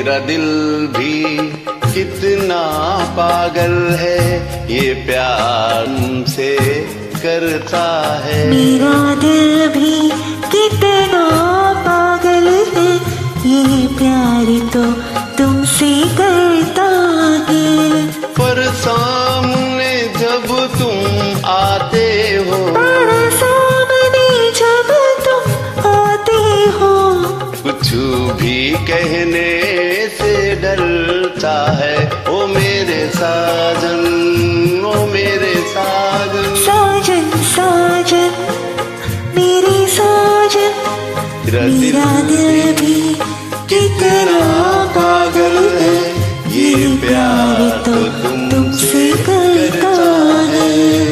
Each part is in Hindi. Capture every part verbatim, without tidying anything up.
मेरा दिल भी कितना पागल है, ये प्यार तुमसे करता है। मेरा दिल भी कितना पागल है, ये प्यार तो तुमसे करता है। पर सामने जब तुम आते हो, पर सामने जब तुम आते हो, कुछ भी कहने से डरता है। ओ मेरे साजन, ओ मेरे साजन, साजन साजन मेरे साजन। मेरा दिल भी कितना पागल है, ये प्यार तो तुमसे करता है।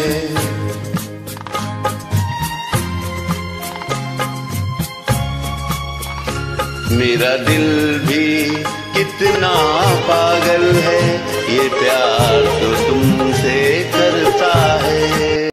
मेरा दिल भी कितना पागल है, ये प्यार तो तुम